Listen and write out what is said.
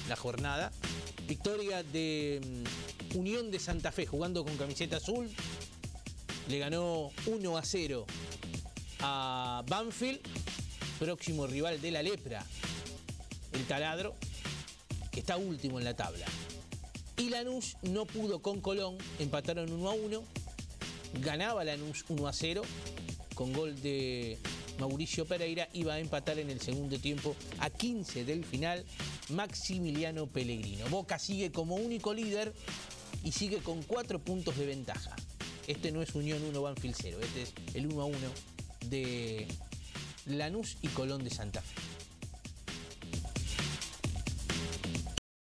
la jornada. Victoria de Unión de Santa Fe, jugando con camiseta azul. Le ganó 1-0 a Banfield, próximo rival de la Lepra, el Taladro, que está último en la tabla. Y Lanús no pudo con Colón, empataron 1-1. Ganaba Lanús 1-0 con gol de Mauricio Pereira. Iba a empatar en el segundo tiempo a 15 del final Maximiliano Pellegrino. Boca sigue como único líder y sigue con 4 puntos de ventaja. Este no es Unión 1, Banfield 0. Este es el 1-1 de Lanús y Colón de Santa Fe.